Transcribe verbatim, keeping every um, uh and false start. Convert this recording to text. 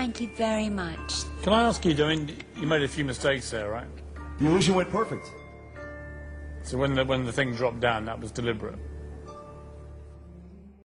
Thank you very much. Can I ask you, I mean, you made a few mistakes there, right? The illusion went perfect. So when the, when the thing dropped down, that was deliberate?